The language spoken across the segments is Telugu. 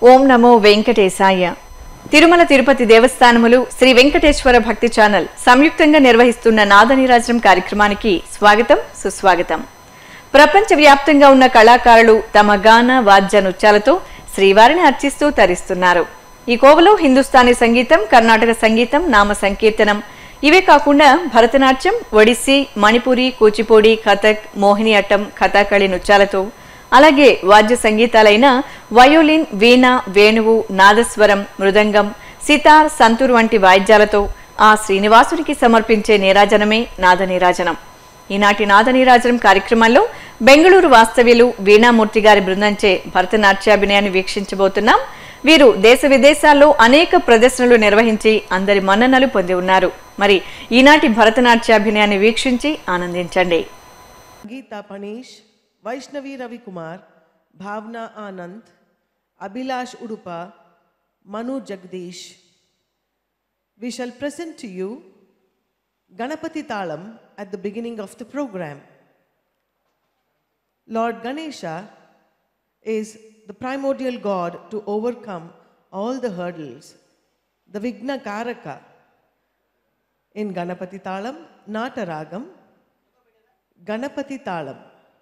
ఓం నమో వెంకటేశాయ. తిరుమల తిరుపతి దేవస్థానములు శ్రీ వెంకటేశ్వర భక్తి ఛానల్ సంయుక్తంగా నిర్వహిస్తున్న నాదనీరాజనం కార్యక్రమానికి స్వాగతం, సుస్వాగతం. ప్రపంచవ్యాప్తంగా ఉన్న కళాకారులు తమ గాన వాద్య నృత్యాలతో శ్రీవారిని అర్చిస్తూ తరిస్తున్నారు. ఈ కోవలో హిందుస్థానీ సంగీతం, కర్ణాటక సంగీతం, నామ సంకీర్తనం, ఇవే కాకుండా భరతనాట్యం, ఒడిస్సీ, మణిపురి, కూచిపూడి, కథక్, మోహిని అట్టం, కథాకళి నృత్యాలతో, అలాగే వాద్య సంగీతాలైన వయోలిన్, వీణ, వేణువు, నాదస్వరం, మృదంగం, సితార్, సంతూర్ వంటి వాయిద్యాలతో ఆ శ్రీనివాసుడికి సమర్పించే నీరాజనమే నాదనీరాజనం. ఈనాటి నాదనీరాజనం కార్యక్రమంలో బెంగళూరు వాస్తవ్యులు వీణామూర్తి గారి బృందంచే భరతనాట్యాభినయాన్ని వీక్షించబోతున్నాం. వీరు దేశ విదేశాల్లో అనేక ప్రదర్శనలు నిర్వహించి అందరి మన్ననలు పొంది ఉన్నారు. మరి ఈనాటి భరతనాట్యాభినయాన్ని వీక్షించి ఆనందించండి. Gita punish, Vaishnavi Ravikumar, Bhavna Anand, Abhilash Udupa, Manu Jagdish. We shall present to you Ganapati Thalam at the beginning of the program. Lord Ganesha is the primordial god to overcome all the hurdles, the Vigna Karaka. In Ganapati Thalam, Nataragam, Ganapati Thalam.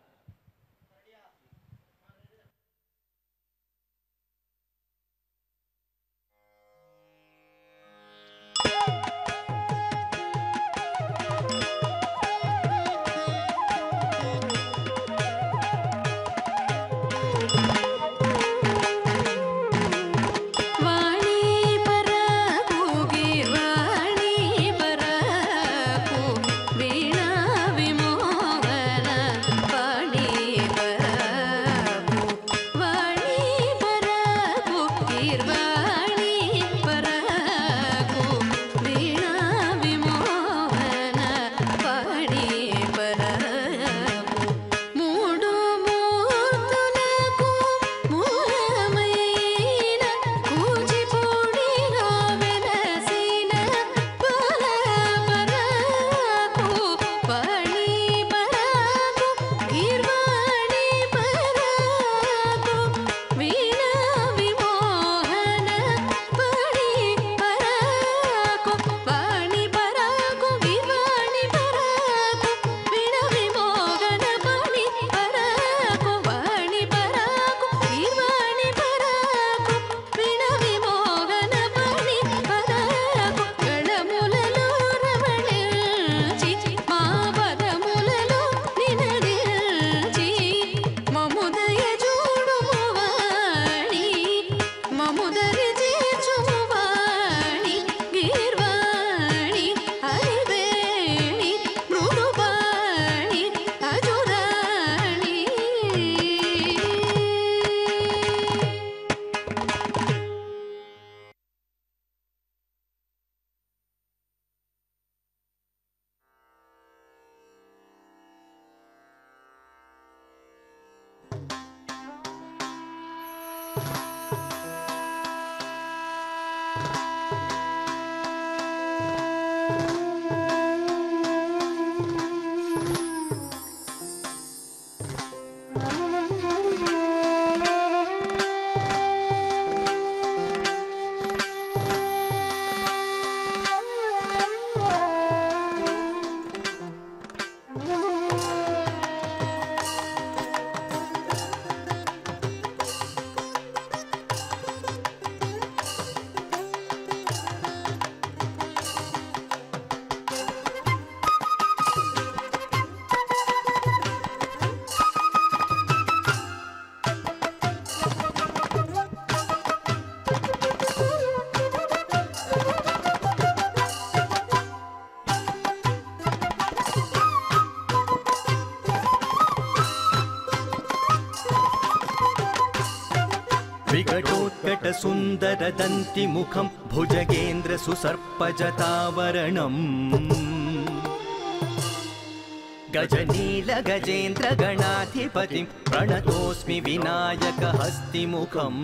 विकटोत्कट सुंदर दंति मुखम भुजगेंद्र सुसर्पजतावरणम गजनील गजेंद्र गणाधिपतिं प्रणतोस्मि विनायक हस्तिमुखम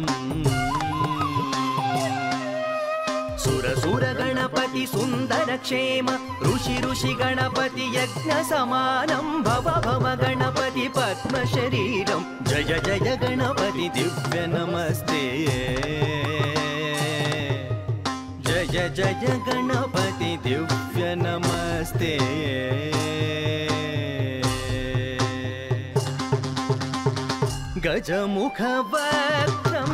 सुर सुर गणपति सुंदर क्षेम ऋषि ऋषि गणपति यज्ञ समानं भव भव गणपति पद्म शरीरं जय जय गणपति दिव्य नमस्ते जय जय गणपति दिव्य नमस्ते गजमुख वक्त्रं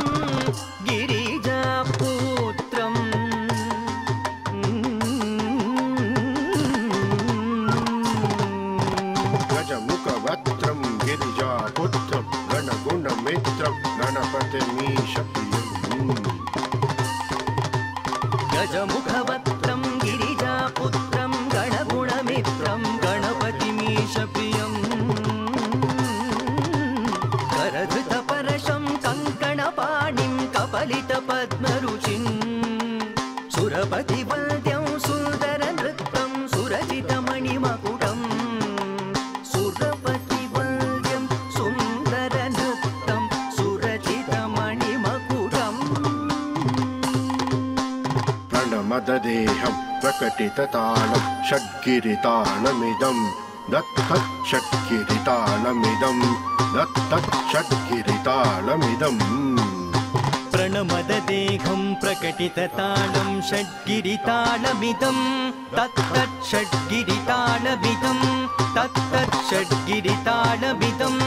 गिरिजापुत्रं गजमुख वक्त्रं गिरिजापुत्रं गणगुणमित्रं गणपतिमीशप्रियम् गजमुखवक्त्रं गिरिजापुत्रं गणगुणमित्रं गणपतिमीशप्रियम् करधृतपरशं कङ्कणपाणिं कपलितपद्मरुचिं सुरपतिवन्द्यं सुन्दरनृत्यं सुरचितमणिमकुटं सुरपतिवन्द्यं सुन्दरनृत्यं सुरचितमणिमकुटम् प्रणमददेहं प्रकटिततालं षड्गिरितालमिदं दत्तत् षड्गिरितालमिदं दत्तत् षड्गिरितालमिदम् प्रणमददेहं प्रकटिततालं षड्गिरितालमिदं तत्तत् षड्गिरितालमिदं तत्तत् षड्गिरितालमिदं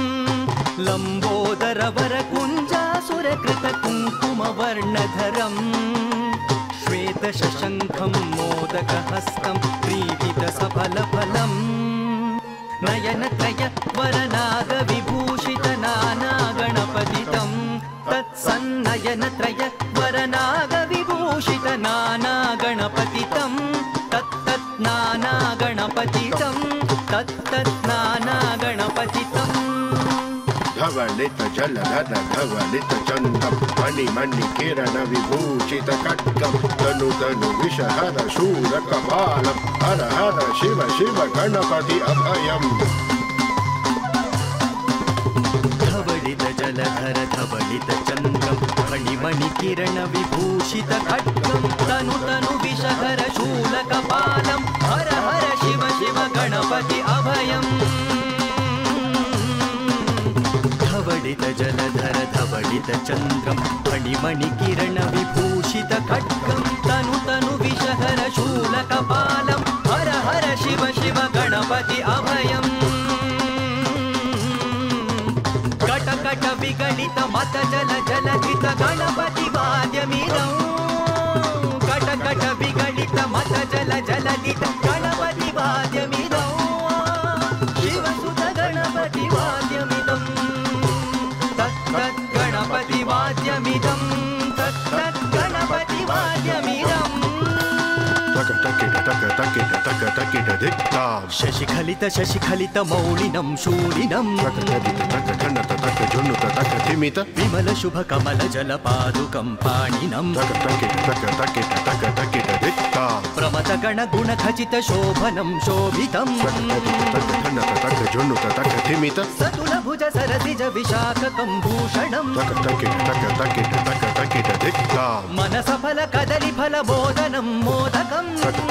लम्बोदरवरकुञ्जासुरकृतकुङ्कुमवर्णधरम् श्वेतशशङ्खं मोदकहस्तं क्रीडितसफलफलम् नयनत्रय वरनागविभूषितनानागणपतितं तत्सन्नयनत्रय वरनागविभूषितनानागणपतितं तत्तत्नानागणपतितं तत्तत्नानागणपतितम् धवलित जलधर धवलित चन्दं मणिमणिकिरण विभूषित खड्गं तनु तनु विषहर शूलकपालं हर हर शिव शिव गणपति अभयम् धवलित जलधर धवलित चन्द्रं मणिमणिकिरण विभूषित खड्गं तनु तनु विषहर शूलकपालं हर हर शिव शिव गणपति अभयम् धवलित जलधर धवलित चन्द्रं मणिमणिकिरण विभूषित खड्गं तनु तनु विषहर शूलकपालं हर हर शिव शिव गणपति अभयम् कट कट विगलित मत जल जलधित गणपति वाद्यमिदं कट कट विगलित मत जल जलधित गणपति वाद्यमिदं शिवसुत गणपति वाद्यमिदं तत्तत् गणपति वाद्यमिदं तत्तत् गणपति वाद्यमिदम् शशिखलित शशिखलित मौलिनं शूलिनं विमल शुभ कमल जल पादुकं पाणिनं प्रमथ गण गुण खचित शोभनं शोभितं सतुल भुज सरसिज विशाखकं भूषणं मनस फल कदली फल मोदनं मोदकं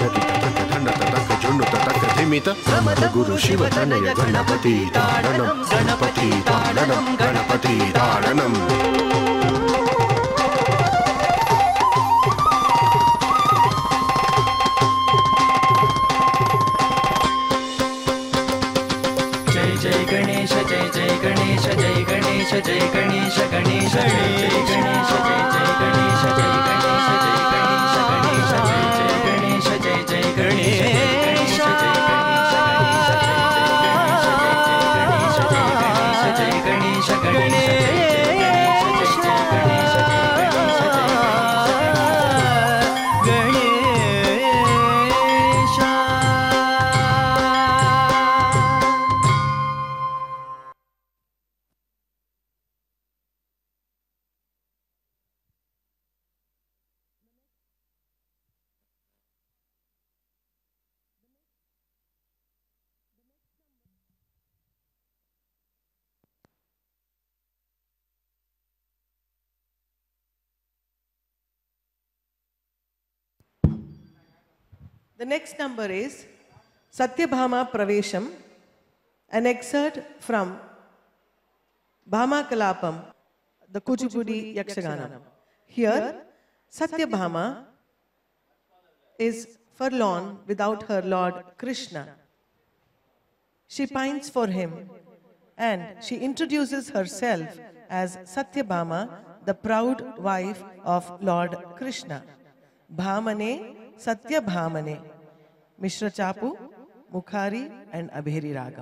प्रमथ गुरु शिव तनय गणपति ताडनं गणपति ताडनं गणपति ताडनं जय जय गणेश जय जय गणेश जय गणेश जय गणेश गणेश जय गणेश जय जय गणेश जय गणेश जय गणेश गणेश जय जय गणेश जय जय गणेश जय गणेश जय Ganesh The next number is Satyabhama Pravesham, an excerpt from Bhama Kalapam, the Kuchipudi Yakshagana. Here, Satyabhama is forlorn without her Lord Krishna. She pines for him and she introduces herself as Satyabhama, the proud wife of Lord Krishna. Bhamane, Satyabhamane, Mishra Chapu, Mukhari and Abheri Ragam.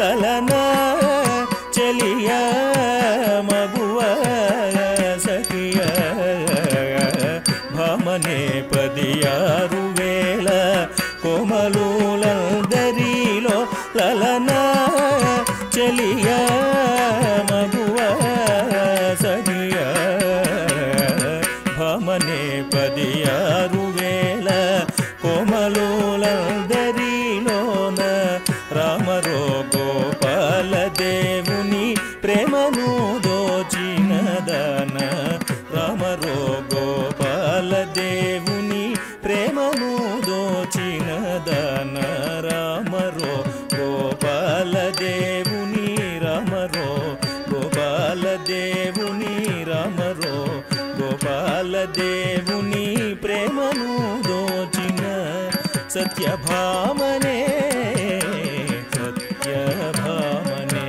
Sakiya మగువ సగియ భామనే 16,000 కోమలోలందరిలోన రామరో గోపాల దేవుని ప్రేమను దోచినదాన రామరో గోపాల దేవుని ప్రేమను దోచినదాన రామరో గోపాల దేవుని రామరో గోపాల దేవుని రామరో గోపాల దేవుని ప్రేమను దోచిన సత్యభామనే సత్యభామనే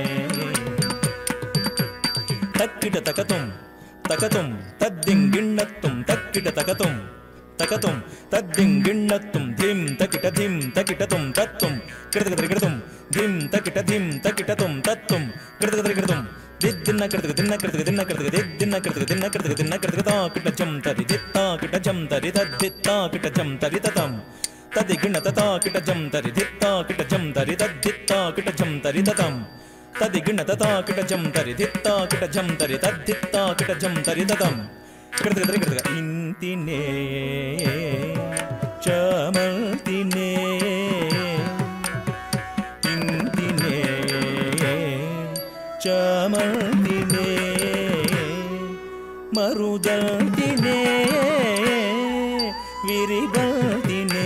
తక్కిట తకతుం తకతుం తద్దింగిణత్తుం తక్కిట తకతుం తకతుం తద్దింగిణత్తుం ధిం తకిట ధిం తకిటతుం తత్తుం కృతకృతం ధిం తకిట ధిం తకిటతుం తత్తుం కృతకృతం దిన్న కృతక దిన్న కృతక దిన్న కృతక దిన్న కృతక దిన్న కృతక దిన్న కృతక తాకిట జం తరి దిత్తా కిట జం తరి తద్దిత్తా కిట జం తరి తతం తదిగిణ తతాకిట జం తరి దిత్తా కిట జం తరి తద్దిత్తా కిట జం తరి తతం తదిగిణ తతాకిట జం తరి దిత్తా కిట జం తరి తద్దిత్తా కిట జం తరి తతం కృతక తరి కృతక ఇంతినే చామంతినే ఇంతినే చామంతినే మరుదంతినే విరిబంతినే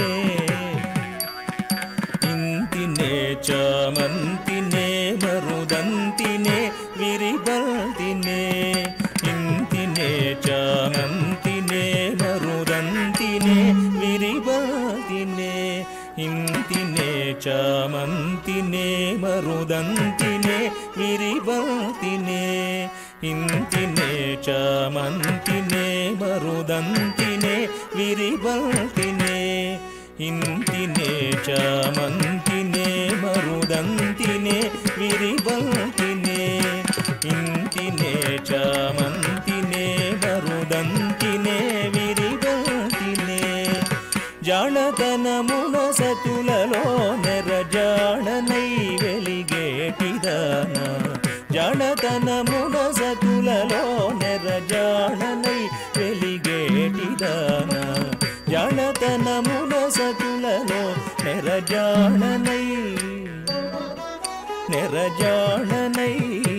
ఇంతినే చామంతినే మరుదంతినే విరిబంతినే ఇంతినే చామంతినే మరుదంతినే విరిబంతినే ఇంతినే చామంతినే మరుదంతినే విరిబంతినే ఇంతినే చామంతినే మరుదంతినే విరిబంతినే ఇంతినే చామంతినే మరుదంతినే విరిబంతినే ఇంతినే చామంతినే మరుదంతినే విరిబంతినే జానతనమున సతులలో నెరజాణనై వెలిగేటిదాన జానతనమున సతులలో నెరజాణనై వెలిగేటిదాన జానతనమున సతులలో నెరజాణనై నెరజాణనై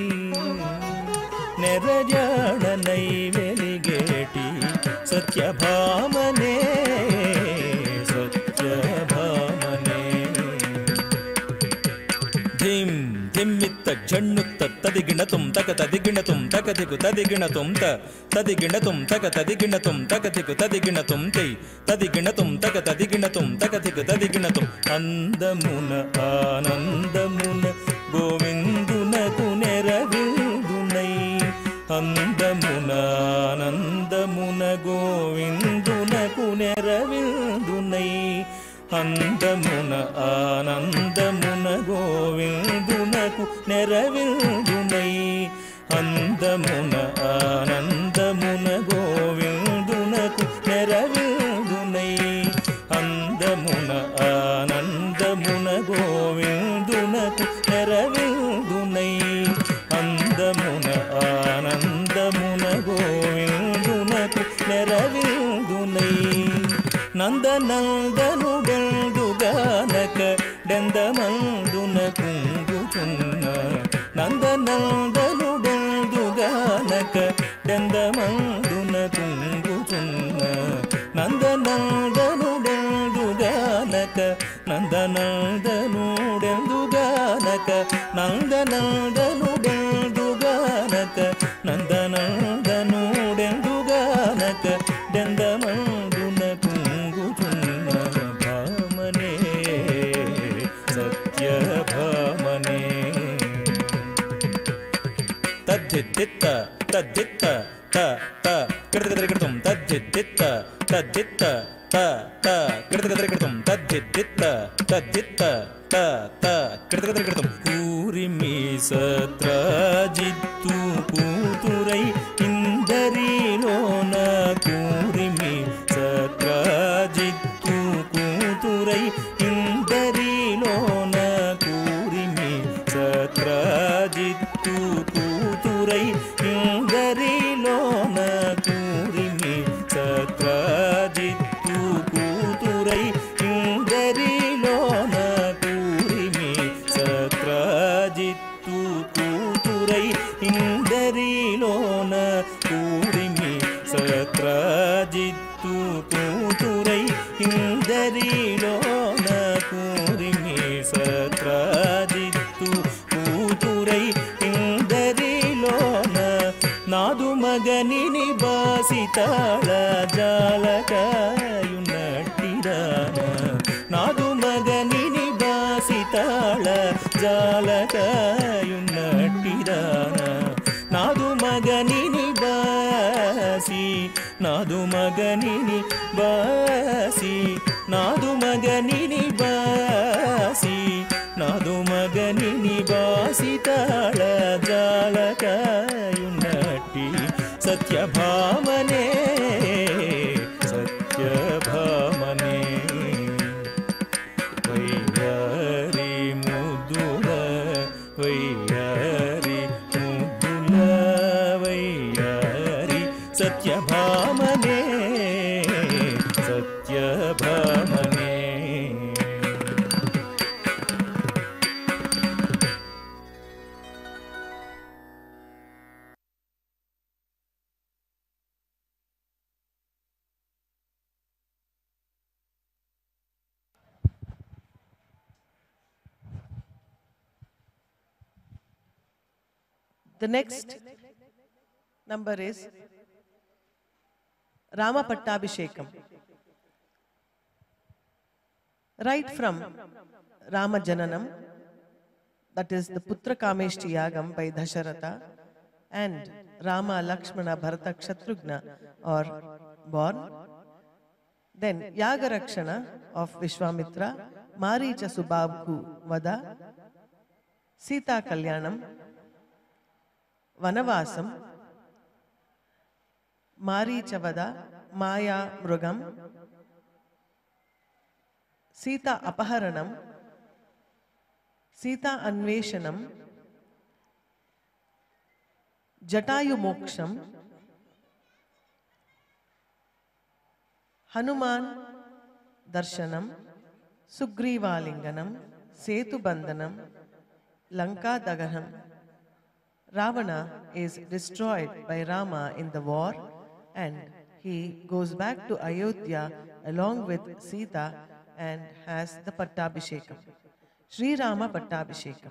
నెరజాణనై వెలిగేటి సత్యభామనే సత్యభామనే ధిం ధిమ్మిత్త జన్నుత్త తదిగిణతుం తక తదిగిణతుం తక దిగు తదిగిణతుం తదిగిణతుం తక తదిగిణతుం తక దిగు తదిగిణతుం తై తదిగిణతుం తక తదిగిణతుం తక దిగు తదిగిణతుం అందమున ఆనందమున గోవిందునకు నెరవిందునై అందమున ఆనందమున గోవిందునకు నెరవిందునై అందమున ఆనందమున గోవిందునకు నెరవిందునై అందమున ఆనందమున గోవిందునకు నెరవిందునై అందమున ఆనందమున గోవిందునకు నెరవిందునై అందమున ఆనందమున గోవిందునకు నెరవిందునై నందనందనుగందుగానక డందమందున కుంగుచున్న నందనందనుగందుగానక డందమందున కుంగుచున్న నందనందనుగందుగానక నందనందనుడెందుగానక నందనందనుడెందుగానక నందనందనుడెందుగానక డందమందున కుంగుచున్న భామనే సత్యభామనే తద్దిత్త తద్దిత్త త త కృతకృతం తద్దిత్త తద్దిత్త త త కృతకృతం తద్దిత్త తద్దిత్త త త కృతకృతం కూరిమి సత్రాజిత్తు కూతురై ఇందరిలోన కూరిమి సత్రాజిత్తు కూతురై ఇందరిలోన కూరిమి సత్రాజిత్తు సత్రజిత్తు కూతురై ఇందరిలోన కూరిమి సత్రజిత్తు కూతురై ఇందరిలోన కూరిమి సత్రజిత్తు కూతురై ఇందరిలోన కూరిమి సత్రజిత్తు కూతురై ఇందరిలోన కూరిమి సత్రజిత్తు కూతురై ఇందరిలోన నాదు మగనిని బాసితాళ జాలకాయున్నట్టిదాన నాదు మగనిని బాసితాళ జాలకాయున్నట్టిదాన నాదు మగనిని బాసి నాదు మగనిని బాసి నాదు మగనిని బాసి నాదు మగనిని బాసితాళ జాలకాయున్నట్టి సత్యభామనే సత్యభామనే వయ్యారి ముద్దుల వయ్యారి ముద్దుల వయ్యారి సత్యభామనే సత్యభామనే The next number is Rama Pattabhishekam. Right from Rama Jananam, that is the Putra Kameshti Yagam by Dasharatha, and Rama, Lakshmana, Bharata, Kshatrugna are born. Then Yaga Rakshana of Vishwamitra, Maricha Subabhu Vada, Sita Kalyanam, Vanavasam, Marichavada, Maya Mrugam, Sita Apaharanam, Sita Anveshanam, Jatayu Moksham, Hanuman Darshanam, Sugrivalinganam, Setu Bandhanam, Lanka Daganam. Ravana is destroyed by Rama in the war, and he goes back to Ayodhya along with Sita and has the Pattabhishekam. Sri Rama Pattabhishekam.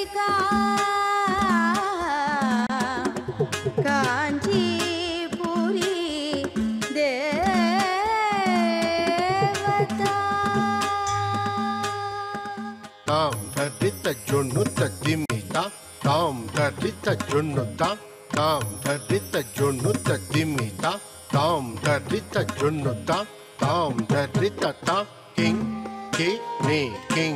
Kanchipuram junnu tadimita tam tarita junnu tam tarita junnu tadimita tam tarita junnu tam tarita ta king ki ni king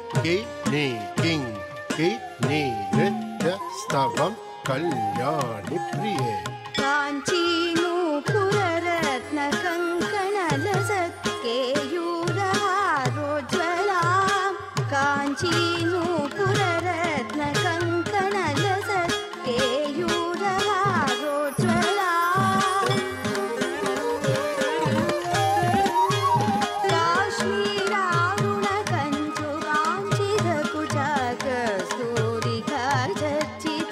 nritya stavam kalyani priye Kanchi Nupur Ratna Konkan लसत केयूरहारोज्वला Kanchi Nupur Ratna Konkan लसत केयूरहारोज्वला काश्मीरारुण Kanchu कांचित कुचक स्तूरिकार्चित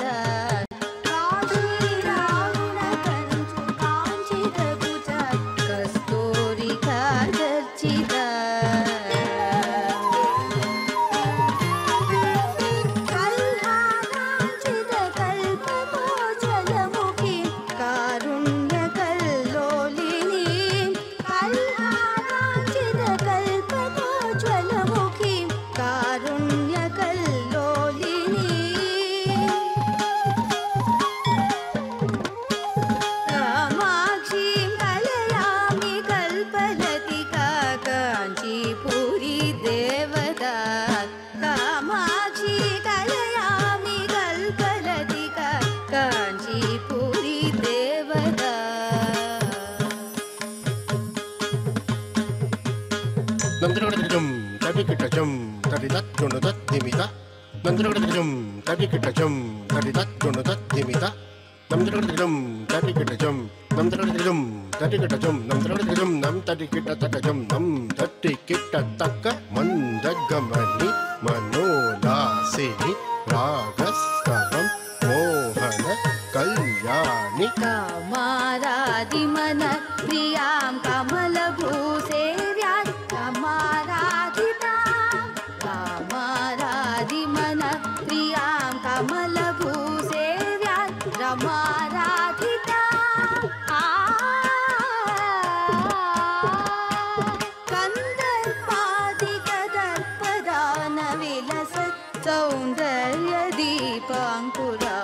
Nandrigam tadikitacham tadidat jonodat dimita Nandrigam tadikitacham tadidat jonodat dimita Nandrigam tadikitacham nam tadikitatakam nam tadikitataka mandagamani manolasini ragastavam mohana kalyani कामाराधिमन प्रियां कमलभूसेव्यां कामाराधिमन प्रियां कमलभूसेव्यां रमाराधिता कंदर्पादिकदर्पदान विलसत् सौन्दर्य दीपाङ्कुरा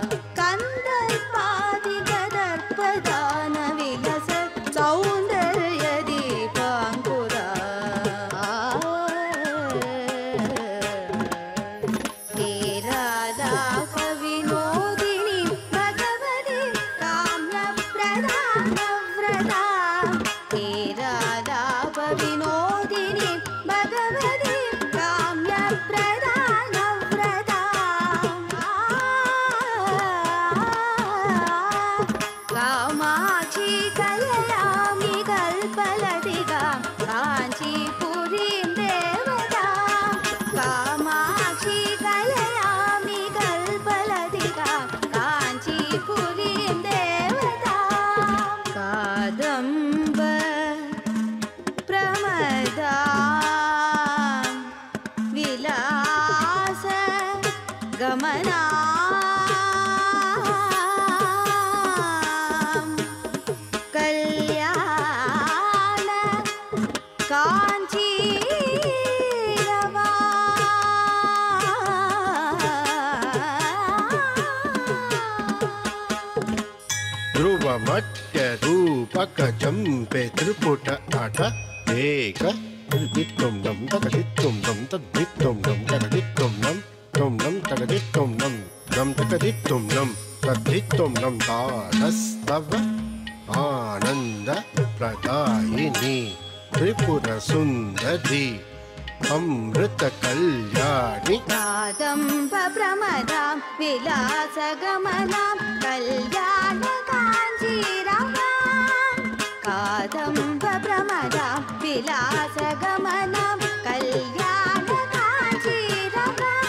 Pakajampe Triputa Ata Eka Ditum Dum Takaditum Dum Taditum Dum Takaditum Dum Tum Dum Takaditum Dum Dum Takaditum Dum Taditum Dum Tadastava Ananda Pradayini Tripura Sundari Amrita Kalyani Radamba Pramadam Vilasagamanam Kalyana Kanjiravam Kadamba Pramadam Vilasagamanam Kalyana Kanjiravam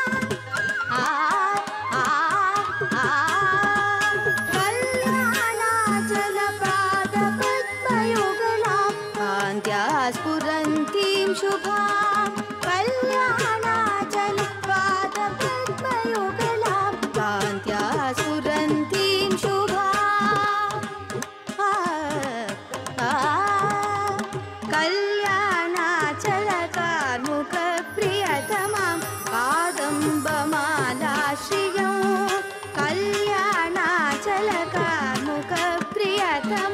Kalyana Jalapada Padmayugalam Kantyaspurantим Shubham Kalyana Jalapada Padmayugalam Kantyaspurantим Shubham Kalyana Jalapada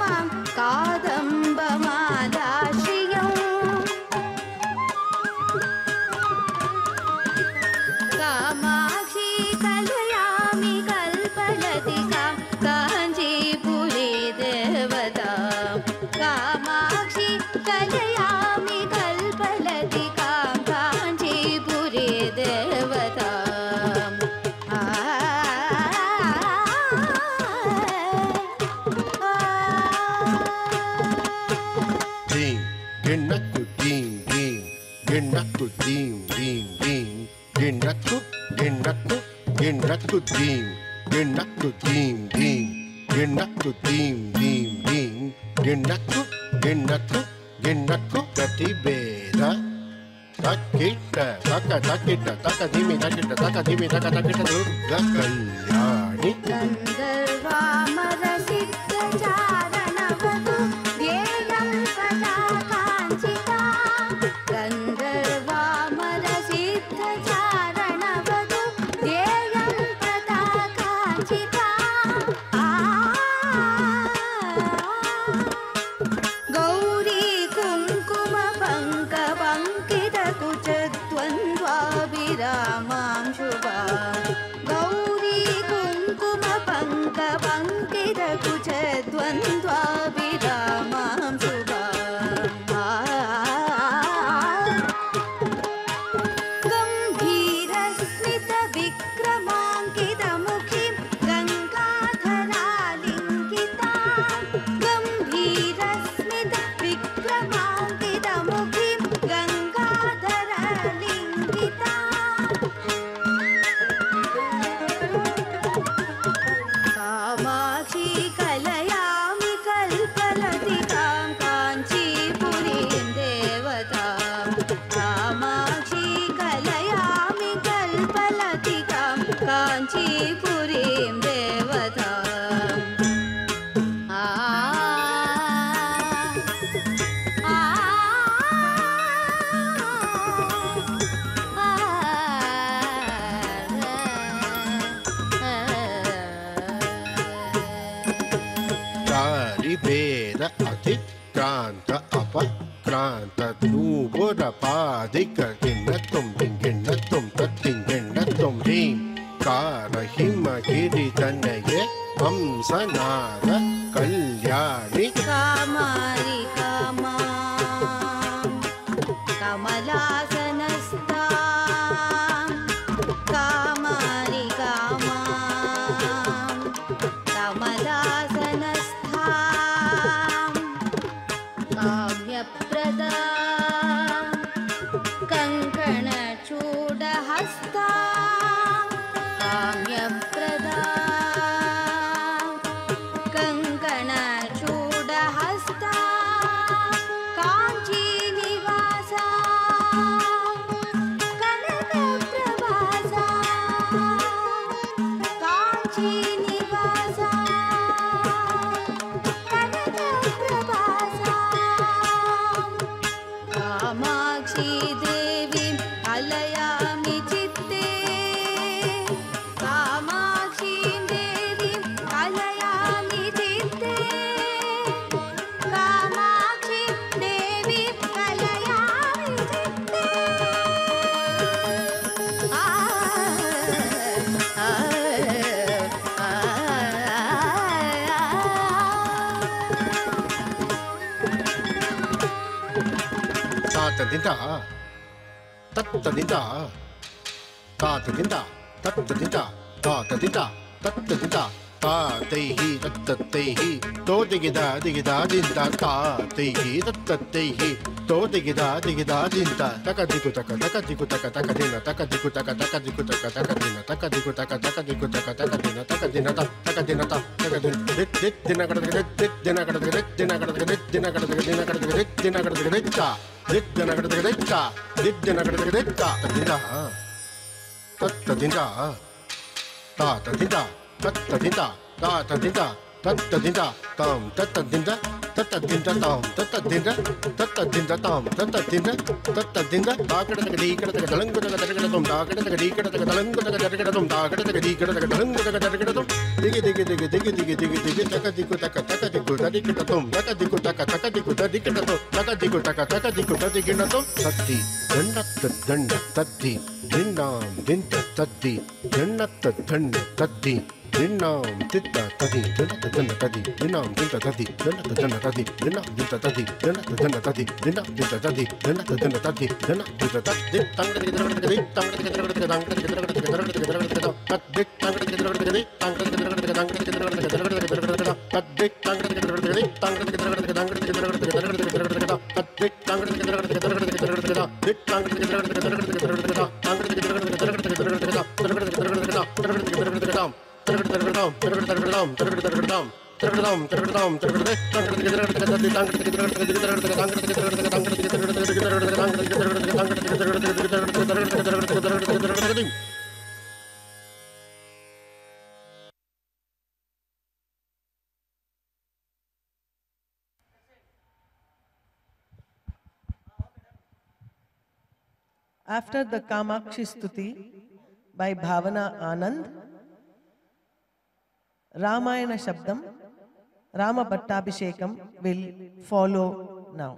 कादम्बमालाश्रियम् Kamakshi कलयामि कल्पलतिकां काञ्चीपुरे देवता कामाक्षी कलयामि कल्पलतिकां काञ्चीपुरे देवता गन्धर्वामरसिद्धचारणवधू ध्येयं सदा काञ्चिता गन्धर्वामरसिद्धचारणवधू ध्येयं सदा काञ्चिता गौरी कुङ्कुमपङ्कपङ्कितकुचद्वन्द्वाभिरामां शुभा गौरी कुङ्कुमपङ्कपङ्कितकुचद्वन्द्वाभिरामां शुभा गम्भीरस्मितविक्रमाङ्कितमुखीं गङ्गाधरालिङ्गितां गम्भीरस्मितविक्रमाङ्कितमुखीं गङ्गाधरालिङ्गितां कामाक्षी कलयामि कल्पलतिकां काञ्चीपुरीं देवतां कामाक्षी कलयामि कल्पलतिकां काञ्चीपुरीं देवताम् वेद अतिक्रांत अपक्रांत नूपुर पादिक गिन्नतुम गिन्नतुम तत्तिन्नतुम ह्रीं कारहिम गिरितनये हंसनाद कल्याणि कामारि कामां कमलासनस्तां कामारि कामां कमलासनस्थां काम्यप्रदां कङ्कणचूडहस्तां काम्यप्रदां कङ्कणचूडहस्तां काञ्चीनिवासां कनकप्रभासां काञ्चीनिवासां कनकप्रभासां कामाक्षी देवीं कलयामि चित्ते कामाक्षीं देवीं कलयामि चित्ते कामाक्षी देवीं कलयामि चित्ते तातदिता तत्तदिता तातदिता तत्तदिता तातदिता तत्तदिता तातैहि तत्तैहि तो दिगिदा दिगिदा दिन्ता तातैहि तत्तैहि तो दिगिदा दिगिदा दिन्ता तकदिकु तक तकदिकु तक तकदिन तकदिकु तक तकदिकु तक तकदिन तकदिकु तक तकदिकु तक तकदिन तकदिन तकदिन तकदिन दिना कड़ दिना कड़ दिना कड़ दिना कड़ दिना कड़ दिना कड़ दिना दिना कड़ दिना दिना कड़ दिना तदिना तत्तदिना तातदिता तत्तदिता तातदिता tattadinda tam tattadinda tattadinda tam tattadinda tattadinda tam tattadinda tattadinda daakadaka deekadaka dalangudaga dargadum daakadaka deekadaka dalangudaga dargadum daakadaka deekadaka dalangudaga dargadum digi digi digi digi digi digi digi takadiku takadiku dadikadatum takadiku takadiku dadikadatum takadiku takadiku dadikadatum tatti dandatta danda tatti dinnam dinta tatti dandatta danda tatti dinnam titta tatti dandatta danda tatti dinnam dinta tatti dandatta danda tatti dinnam dinta tatti dandatta danda tatti dinnam dinta tatti dandatta danda tatti dinnam dinta tatti tangadi tangadi tangadi tangadi tangadi After the Kamakshi Stuti by Bhavana Anand, Ramayana Shabdam, Rama Pattabhishekam will follow now.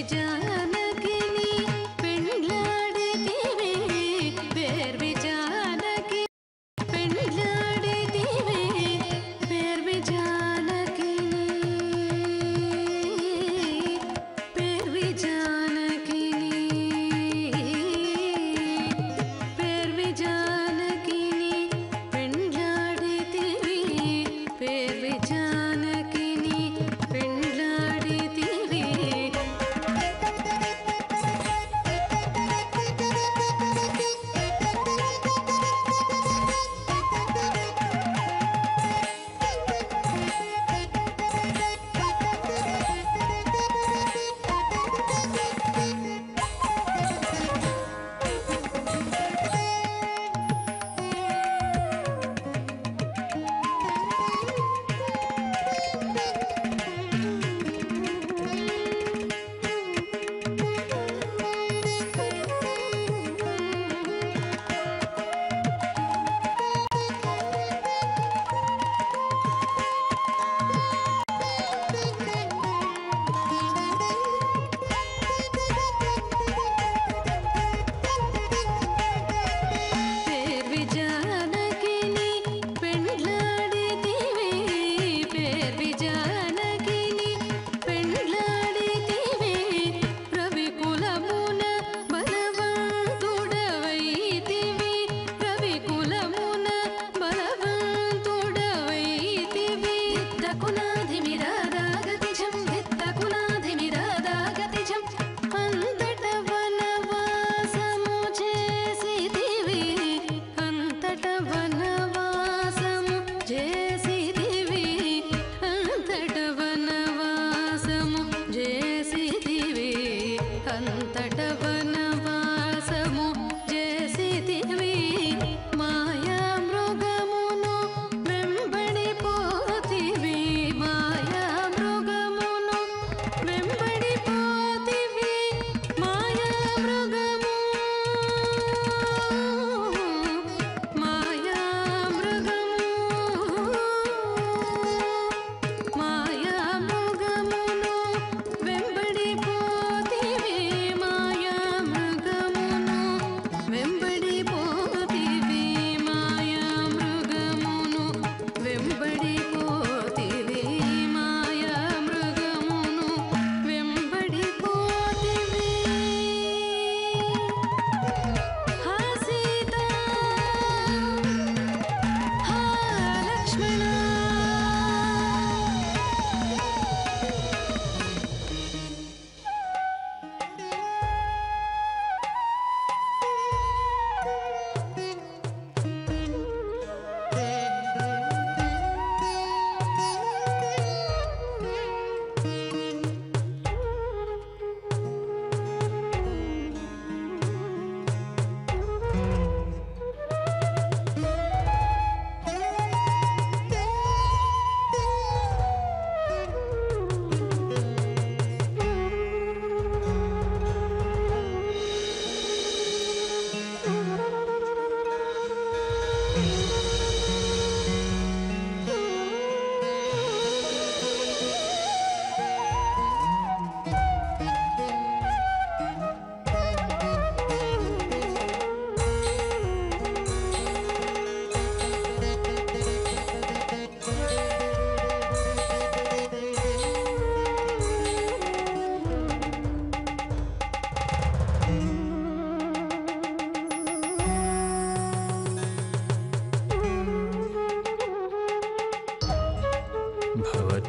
Janakini pendladitivi, per vijan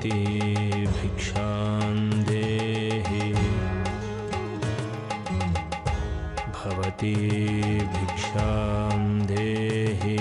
भवती भिक्षां देहि भवती भिक्षां देहि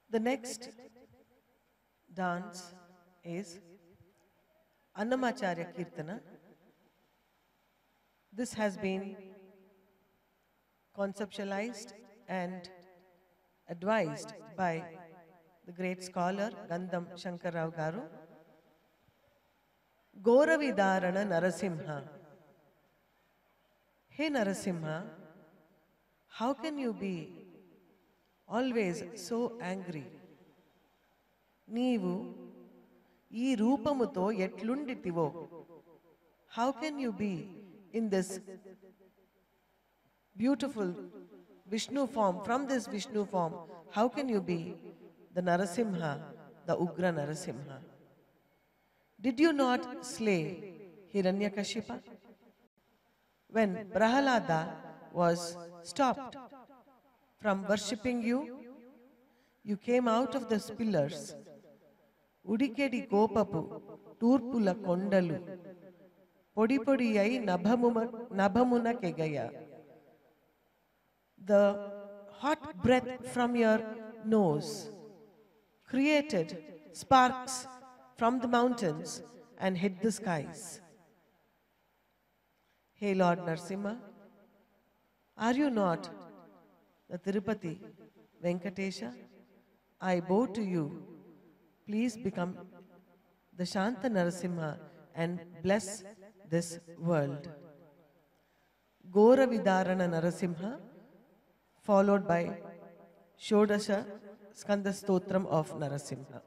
The next dance is Annamacharya Kirtana. This has been conceptualized and advised by the great scholar Gandham Shankar Rao Garu. Goravidarana Narasimha. Hey Narasimha, how can you be always so angry? Neevu ee roopamuto etlunditivo. How can you be in this beautiful Vishnu form, from this Vishnu form, how can you be the Narasimha, the Ugra Narasimha? Did you not slay Hiranyakashipa? When Prahalada was stopped from worshipping you, you came out of those pillars. Udikedi Gopapu, Turpula Kondalu, Podi Podiyai Nabhamuna Kegaya. The hot breath from your nose created sparks from the mountains and hit the skies. Hey Lord Narasimha, are you not the Tirupati Venkatesha? I bow to you. Please become the Shanta Narasimha and bless this world. Goravidarana Narasimha, followed by Shodasha Skanda Stotram of Narasimha.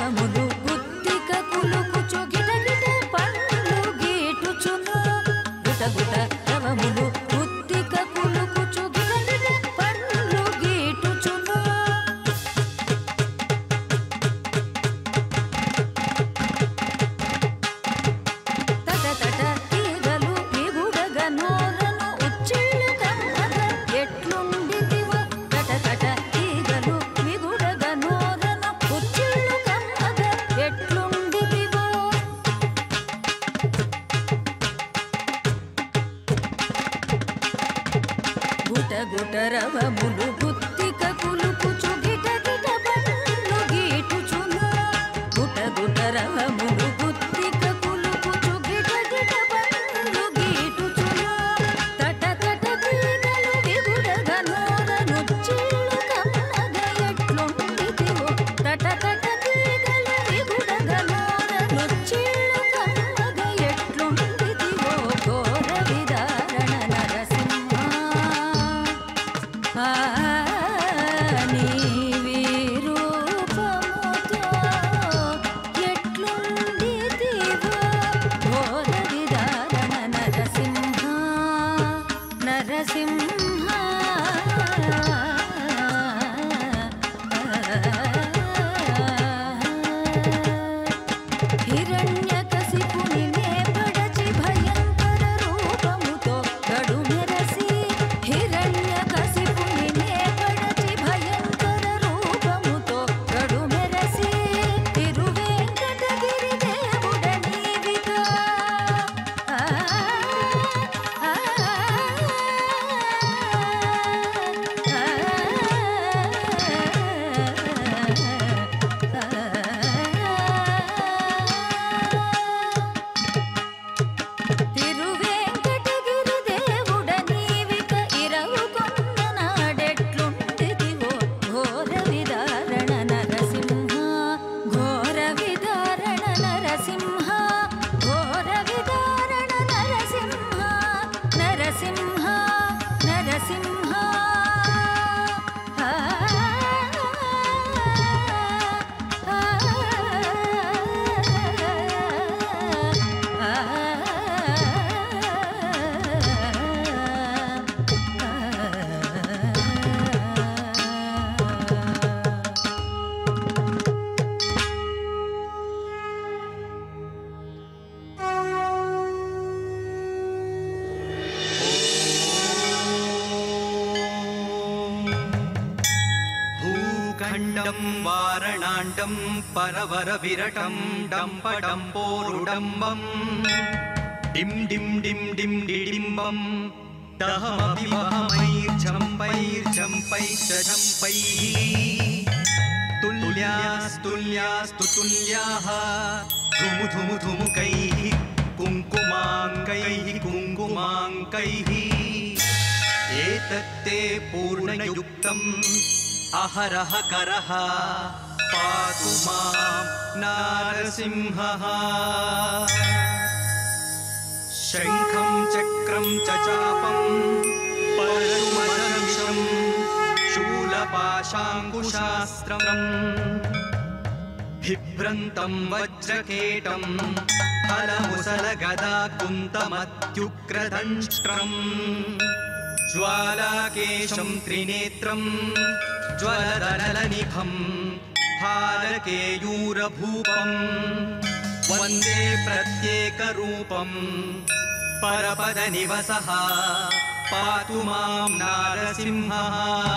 రవములు గుత్తిక కులుకుచు గిటగిట పండ్లు గీటుచును గుట గుట రవములు గుత్తిక కులుకుచు గిటగిట పండ్లు గీటుచును తట తట తీగలు విగుడగ నోరను ఉచ్చిళ్ళు కమ్మగ ఎట్లుండితివో తట తట తీగలు విగుడగ నోరను ఉచ్చిళ్ళు కమ్మగ ఎట్లుండితివో గుట గుట రవములు గుత్తిక కులుకుచు గిట గిట పండ్లు గీటుచును గుట గుట రవములు గుత్తిక కులుకుచు గిట గిట పండ్లు గీటుచును తట తట తీగలు విగుడగ నోరను చిల్లు కమ్మగ ఎట్లుండితివో తట తట తీగలు విగుడగ నోరను చిల్లు కమ్మగ ఎట్లుండితివో ఘోర విదారణ నరసింహ నీవి రూపముతో ఎట్లుండితివో ఘోర విదారణ నరసింహ నరసింహ హిరణ్యకశిపుని పడచి భయంకర రూపముతో గడు మెరసి హిరణ్యకశిపుని పడచి భయంకర రూపముతో గడు మెరసి తిరువేంకటగిరి దేవుడ నీవిగా తిరువేంకటగిరి దేవుడ నీవిక ఇరవు కొన్న నాడెట్లుండితివో ఘోర విదారణ నరసింహ ఘోర విదారణ నరసింహ ఘోర విదారణ నరసింహ నరసింహ నరసింహ भूखण्डं वारणाण्डं परवरविरटं डम्पडम्पोरुडम्बम् डिं डिं डिं डिं डिडिम्बं दहमपि वहमैर्झम्पैर्झम्पैश्च झम्पैः तुल्यास्तुल्यास्तु तुल्याः धुमु धुमु धुमुकैः कुङ्कुमाङ्कैः कुङ्कुमाङ्कैः एतत्ते पूर्णयुक्तम् अहरः करः पातु मां नारसिंहः शङ्खं चक्रं च चापं परशुमधनुषं शूलपाशाङ्कुशास्त्रम् बिभ्रन्तं वज्रकेटं हलमुसलगदा कुन्तमत्युग्रदंष्ट्रम् ज्वालाकेशं त्रिनेत्रं ज्वलदलनिभं हारकेयूरभूपं वन्दे प्रत्येकरूपं परपदनिवसः पातु मां नारसिंहः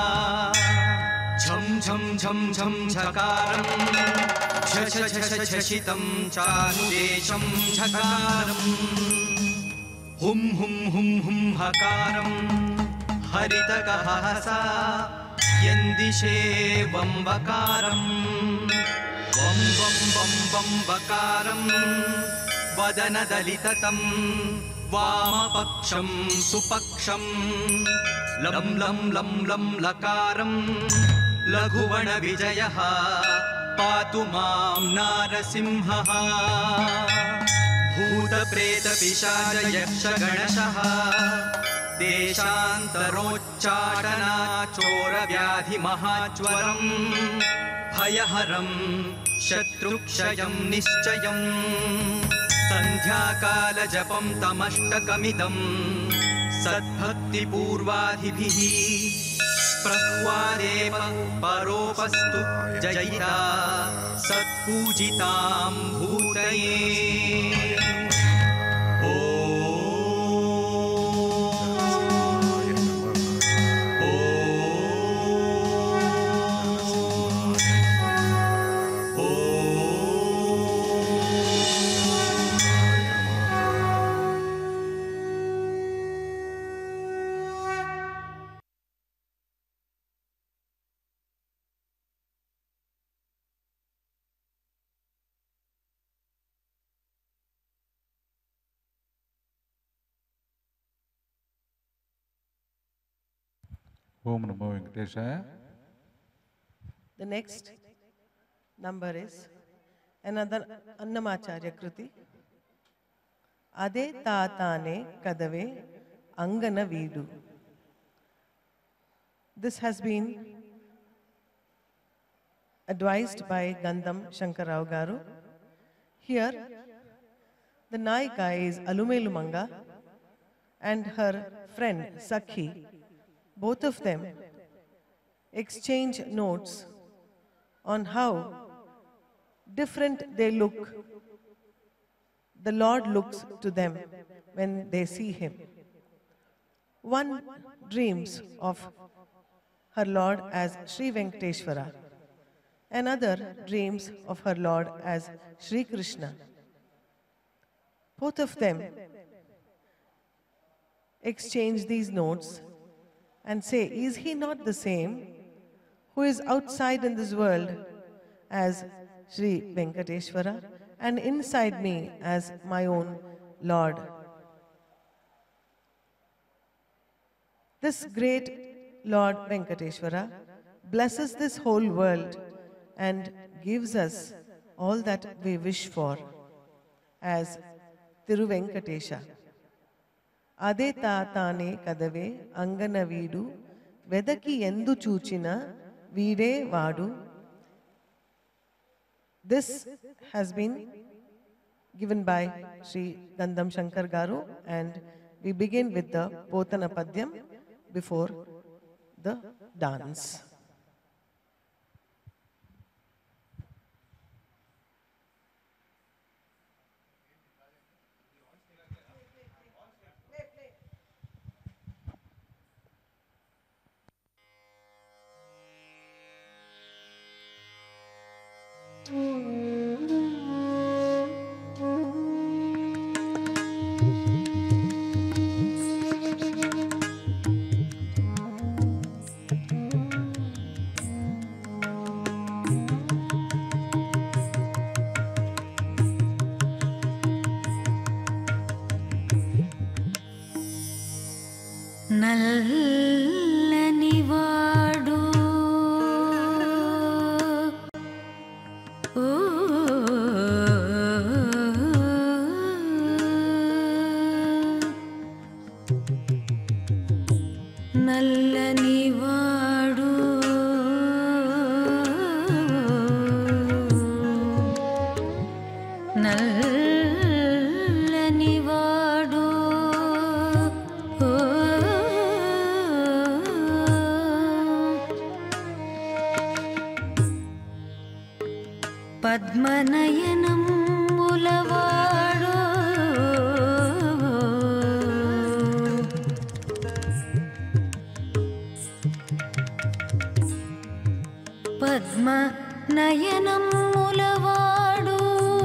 झं झं झं झं झकारं झष झष झषितं चानुदेशं झकारम् हुं हुं हुं हुं हकारं हरितकहसा यन्दिशे वम्बकारं वं वं वं वम्बकारं वदनदलिततं वामपक्षं सुपक्षं लं लं लं लं लकारं लघुवणविजयः पातु मां नारसिंहः भूतप्रेतपिशाचयक्षगणशः देशान्तरोच्चाटनाचोरव्याधिमहाज्वरम् भयहरं शत्रुक्षयं निश्चयम् सन्ध्याकालजपं तमष्टकमिदं सद्भक्तिपूर्वाधिभिः प्रह्वादेव परोपस्तु जयिता सत्पूजितां भूतये। Om Namo Venkateshaya. The next number is another Annamacharya Kruti. Ade taatane kadave angana veedu. This has been advised by Gandham Shankarrao Garu. Here, the Nayika is Alumelu Manga and her friend Sakhi. Both of them exchange notes on how different they look. The Lord looks to them when they see Him. One dreams of her Lord as Sri Venkateshwara. Another dreams of her Lord as Sri Krishna. Both of them exchange these notes and say, is he not the same who is outside in this world as Sri Venkateshwara and inside me as my own Lord? This great Lord Venkateshwara blesses this whole world and gives us all that we wish for as Thiruvenkatesha. Ade taatane kadave angana veedu vedaki endu chuchina veede vaadu. This has been given by Sri Gandham Shankar Garu, and we begin with the Potana Padyam before the dance. నల్లనివాడు నల్లనివాడు నల్లనివాడు పద్మనయనం ములవాడు పద్మనయనం ములవాడు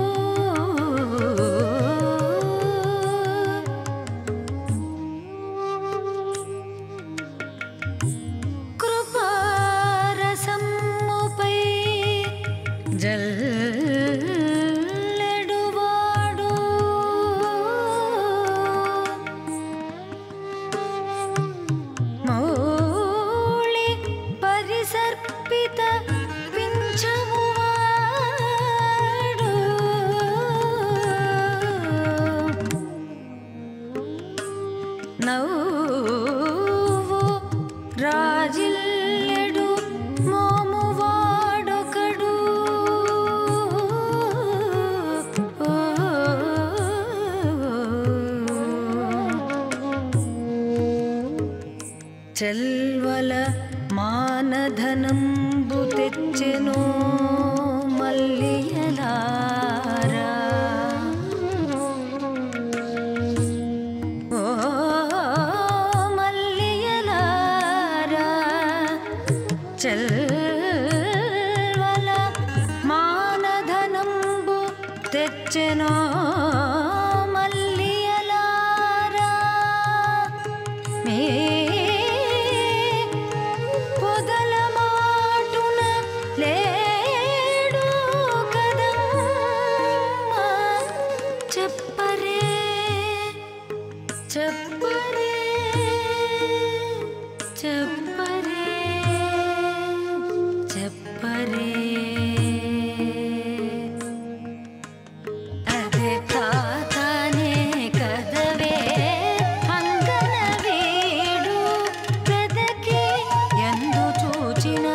కృపారసమ్ముపై జల్లెడువాడు మౌళి పరిసర్పిత పింఛమువాడు నౌ మానధనంబు తెచ్చెను మల్లియలారా. ఓ మల్లియలారా చెల్వల మానధనంబు తెచ్చెను మల్లియలారా. మే పొదల మాటున లేడు కదమ్మా చెప్పరే చెప్పరే చెప్పరే చెప్పరే. అదే తాతనే కదవే అంగన వీడు వెదకి ఎందు చూచినా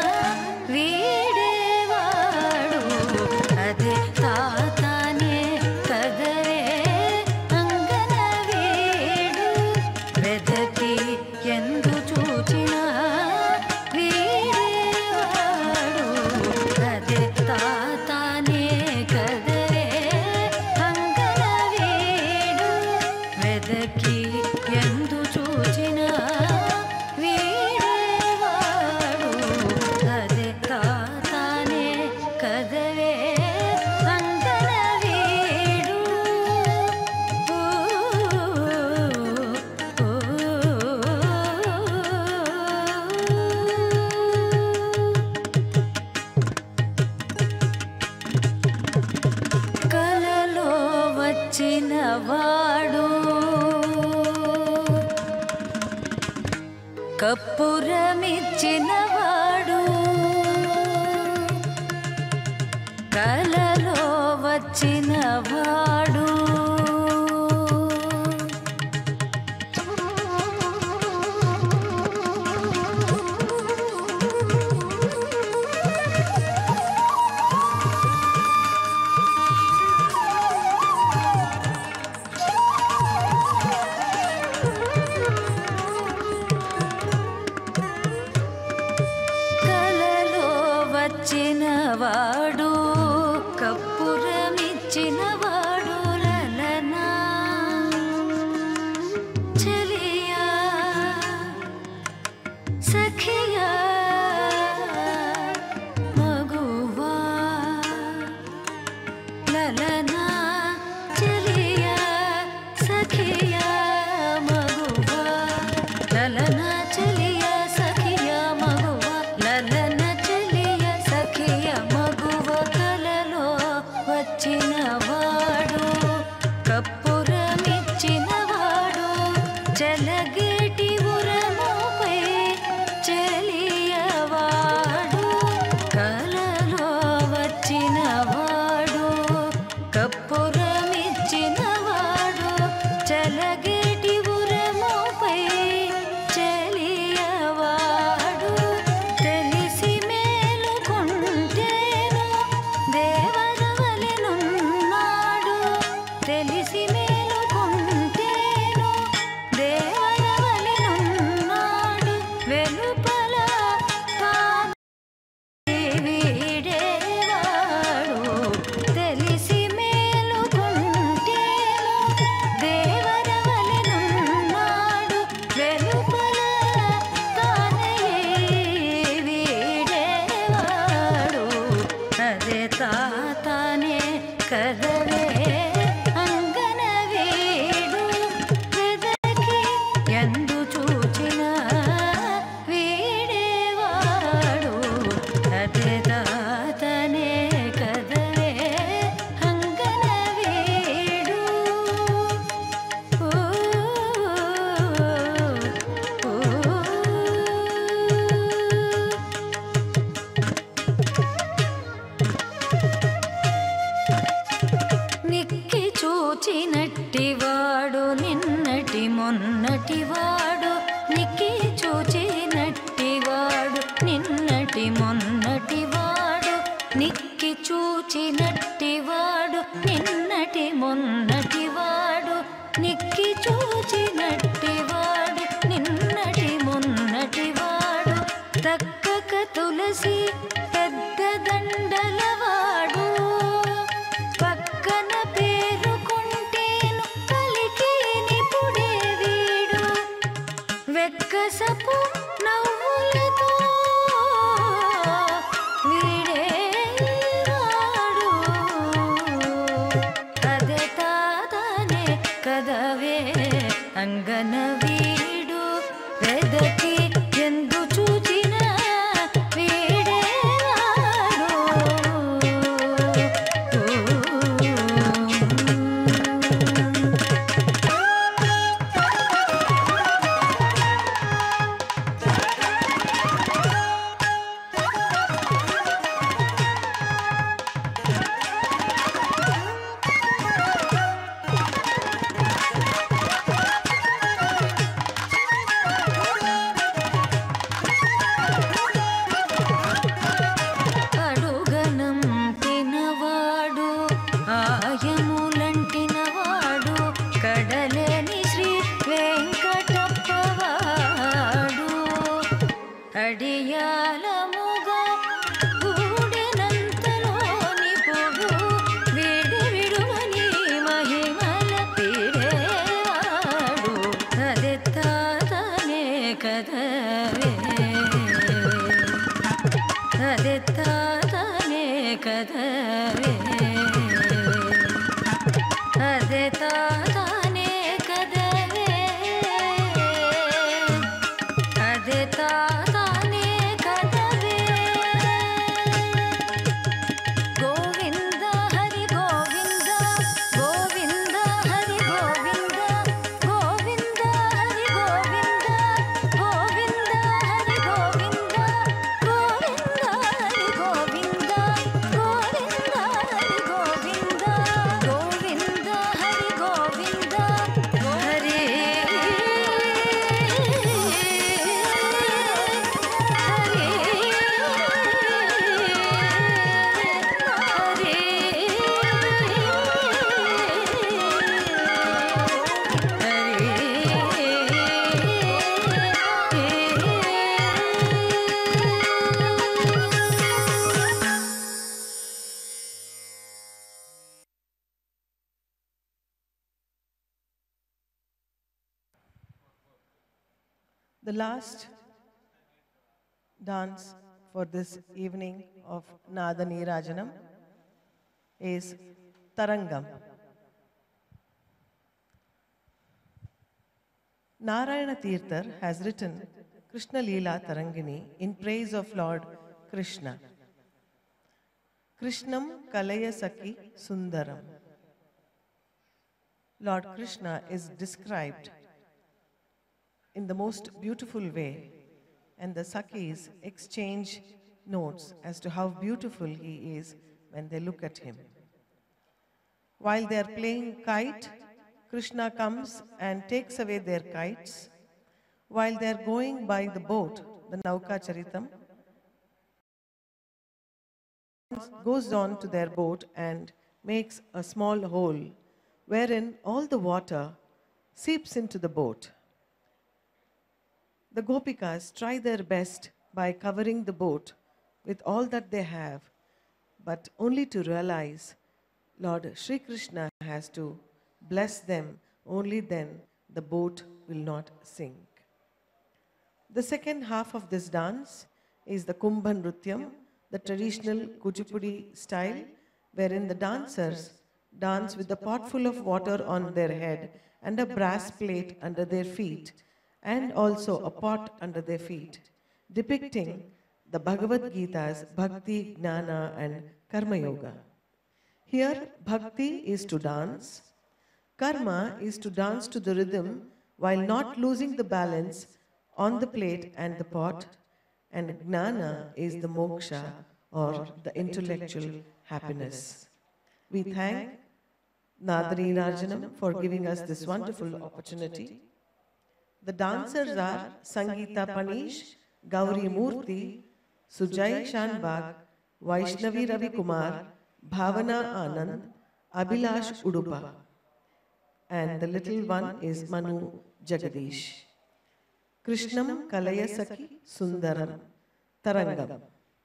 వీడేవాడు. అదే తాతనే కదవే అంగన వీడు వెదకి ఎందు చూచినా వీడేవాడు. అదే తాతనే కదవే అంగన వీడు వెదకి ఎందు చూచినా వీడేవాడు. అదే తాతనే కదవే అంగన వీడు. కలలో వచ్చిన వాడు కప్పురమిచ్చిన వాడు. కలలో వచ్చిన వాడు కలలో వచ్చిన వాడు కప్పురమిచ్చిన వాడు. లలనా చెలియా సఖియా మగువా. లలనా చెలియా సఖియా మగువా. లలనా చెలియా సఖియా మగువా. లలనా చెలియా సఖియా మగువా. కలలో వచ్చిన వాడు కప్పురమిచ్చిన వాడు. చెలగేటి ఉరముపై చెలియవాడు. కలలో వచ్చిన వాడు కప్పురమిచ్చిన వాడు. చెలగేటి ఉరముపై చెలియవాడు. తెలిసి మేలుకుంటేను దేవరవలెనున్నాడు. తెలిసి మేలుకుంటేను దేవరవలెనున్నాడు. వెలుపల వీడేవాడు. తెలిసి మేలుకుంటేను దేవరవలెనున్నాడు. వెలుపల తానే వీడేవాడు. అదే తాతనే కదవే అంగన వీడు వెదకి ఎందు చూచినా వీడేవాడు. అదే తాతనే కదవే అంగన వీడు. ఓ ఓ నిక్కి చూచినట్టివాడు నిన్నటి మొన్నటివాడు. నిక్కి చూచినట్టివాడు నిన్నటి మొన్నటివాడు. తులసి పెద్ద దండలవాడు పక్కన పేరుకుంటేను పలికి నిపుడే వీడు వెక్కసపు నవ్వులతో వీడే రాడు అదే తాతనే కదవే అంగన వీడు వెదకి ఎందు చూచిన వీడే రాడు అడుగనం తినవాడు ఆయములంటినవాడు కడలేని శ్రీ వెంకటప్పవాడు అడియాలముగా గూడెనంతలోని పొడు వీడి విడువని మహిమల పీడేవాడు అదే తాతనే కదవే అదే తాతనే కదవే అదే తాతనే కదవే అదే తాతనే కదవే Govinda Hari Govinda Govinda Hari Govinda Govinda Hari Govinda Govinda Hari Govinda Govinda Hari Govinda Govinda Hari Govinda Govinda Hari Govinda Hari The last dance for this evening of Nadani Rajanam is Tarangam. Narayana Tirthar has written Krishna Leela Tarangini in praise of Lord Krishna. Krishnam Kalaya Saki Sundaram. Lord Krishna is described in the most beautiful way, and the Sakis exchange notes as to how beautiful he is when they look at him. While they are playing kite, Krishna comes and takes away their kites. While they are going by the boat, the Nauka Charitam, goes on to their boat and makes a small hole wherein all the water seeps into the boat. The Gopikas try their best by covering the boat with all that they have, but only to realize Lord Sri Krishna has to bless them, only then the boat will not sink. The second half of this dance is the Kumbha Nrutyam, the traditional Kuchipudi style, wherein the dancers dance with a pot full of water on their head and a brass plate under their feet, and also a pot under their feet, depicting the Bhagavad Gita's Bhakti, Jnana and Karma Yoga. Here, Bhakti is to dance, Karma is to dance to the rhythm while not losing the balance on the plate and the pot, and Jnana is the moksha or the intellectual happiness. We thank Nadani Rajanam for giving us this wonderful opportunity. The dancers are Sangeeta Panish, Gauri Murthy, Sujai Shanbag, Vaishnavi Ravi Kumar, Bhavana Anand, Abhilash Udupa. And the little one is Manu Jagadish. Krishnam Kalaya Saki Sundaram Tarangam.